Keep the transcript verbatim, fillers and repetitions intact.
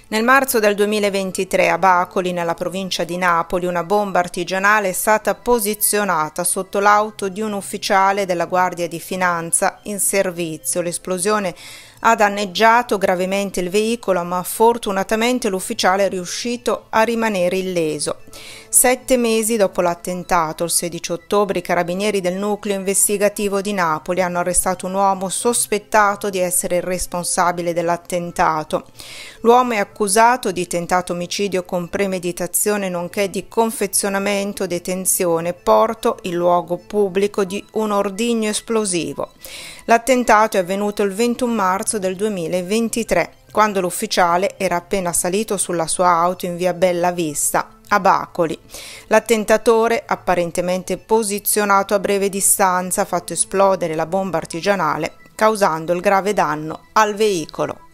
Nel marzo del duemilaventitré a Bacoli, nella provincia di Napoli, una bomba artigianale è stata posizionata sotto l'auto di un ufficiale della Guardia di Finanza in servizio. L'esplosione ha danneggiato gravemente il veicolo, ma fortunatamente l'ufficiale è riuscito a rimanere illeso. Sette mesi dopo l'attentato, il sedici ottobre, i carabinieri del nucleo investigativo di Napoli hanno arrestato un uomo sospettato di essere il responsabile dell'attentato. L'uomo è accusato di tentato omicidio con premeditazione nonché di confezionamento, detenzione e porto in luogo pubblico di un ordigno esplosivo. L'attentato è avvenuto il ventuno marzo del duemilaventitré, quando l'ufficiale era appena salito sulla sua auto in via Bella Vista, a Bacoli. L'attentatore, apparentemente posizionato a breve distanza, ha fatto esplodere la bomba artigianale, causando il grave danno al veicolo.